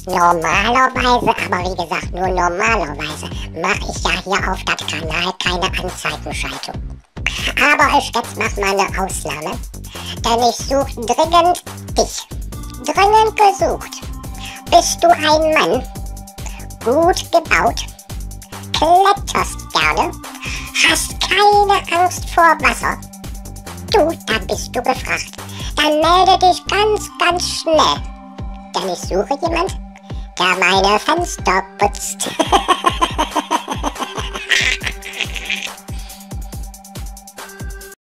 Normalerweise, aber wie gesagt, nur normalerweise, mache ich ja hier auf das Kanal keine Anzeigenschaltung. Aber ich jetzt mach mal eine Ausnahme, denn ich suche dringend dich. Dringend gesucht. Bist du ein Mann? Gut gebaut? Kletterst gerne? Hast keine Angst vor Wasser? Du, dann bist du gefragt. Dann melde dich ganz, ganz schnell. Denn ich suche jemand, der meine Fenster putzt.